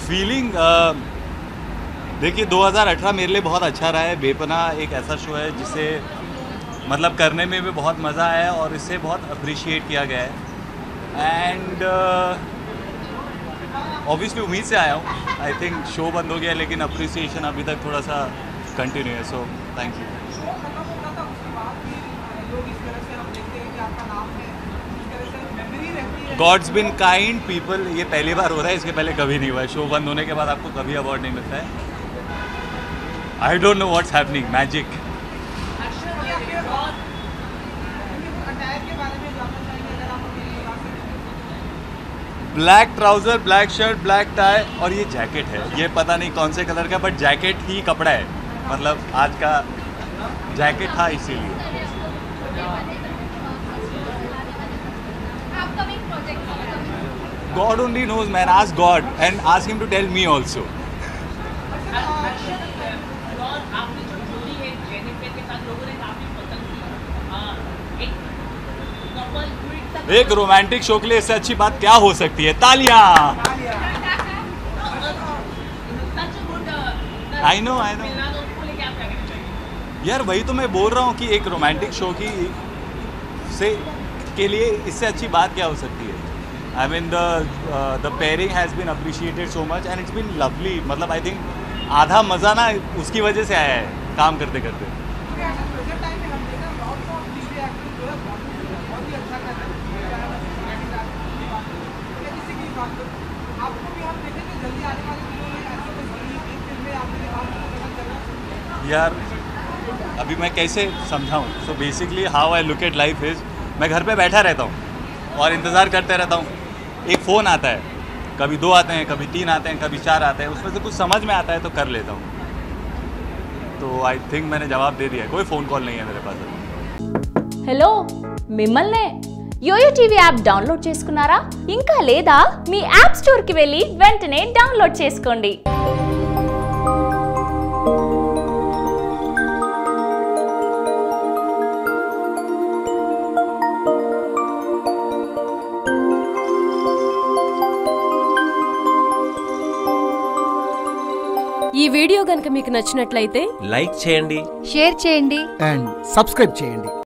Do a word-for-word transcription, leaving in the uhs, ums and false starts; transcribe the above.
Feeling देखिए दो हज़ार अठारह मेरे लिए बहुत अच्छा रहा है। बेपनाह एक ऐसा शो है जिसे मतलब करने में भी बहुत मज़ा आया और इसे बहुत अप्रिशिएट किया गया है। एंड ऑब्वियसली उम्मीद से आया हूँ। आई थिंक शो बंद हो गया लेकिन अप्रिसिएशन अभी तक थोड़ा सा कंटिन्यू है, so thank you. God's been kind people, ये पहली बार हो रहा है, इसके पहले कभी नहीं हुआ है। शो बंद होने के बाद आपको कभी अवार्ड नहीं मिलता है। I don't know what's happening, magic. Black trouser, black shirt, black tie और ये जैकेट है। ये पता नहीं कौन से कलर का, बट जैकेट ही कपड़ा है, मतलब आज का जैकेट था इसीलिए। God only knows, man. Ask God and ask him to tell me also. एक रोमांटिक शो के लिए इससे अच्छी बात क्या हो सकती है? तालियां। आई नो आई नो यार, वही तो मैं बोल रहा हूँ कि एक रोमांटिक शो की से के लिए इससे अच्छी बात क्या हो सकती है? I mean the the pairing has been appreciated so much and it's been lovely. मतलब आई थिंक आधा मज़ा ना उसकी वजह से आया है काम करते करते। यार अभी मैं कैसे समझाऊँ? So basically how I look at life is, मैं घर पे बैठा रहता हूँ और इंतज़ार करते रहता हूँ। एक फ़ोन आता है, कभी दो आते हैं, कभी तीन आते हैं, कभी चार आते हैं, उसमें से कुछ समझ में आता है तो कर लेता हूँ। तो आई थिंक मैंने जवाब दे दिया है। कोई फ़ोन कॉल नहीं है मेरे पास अभी। हेलो మిమ్మల్నే యోయో టీవీ యాప్ డౌన్లోడ్ చేసుకున్నారా? ఇంకా లేదా? మీ యాప్ స్టోర్ కి వెళ్ళి వెంటనే డౌన్లోడ్ చేసుకోండి. ఈ వీడియో గనుక మీకు నచ్చినట్లయితే లైక్ చేయండి, షేర్ చేయండి అండ్ సబ్స్క్రైబ్ చేయండి.